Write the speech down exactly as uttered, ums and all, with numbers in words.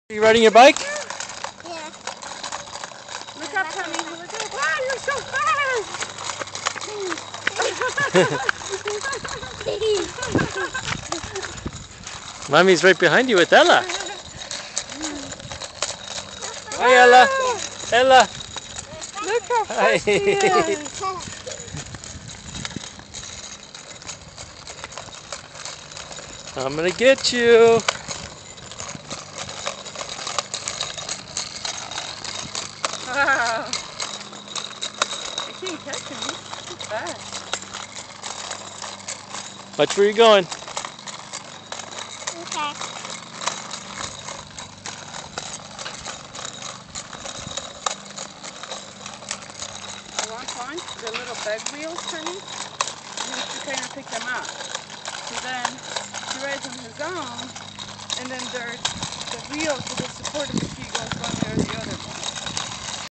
Are you riding your bike? Yeah. Look up, Tommy. Look up. Wow, you're so fast! Mommy's right behind you with Ella. Hi, Ella. Ella. Look how fast she is. I'm gonna get you. Wow. I can't catch him. He's too fast. Watch where you're going. Okay. The long pond, the little bed wheels, honey, you have to kind of pick them up. So then he rides on his own, and then there's the wheels with the support of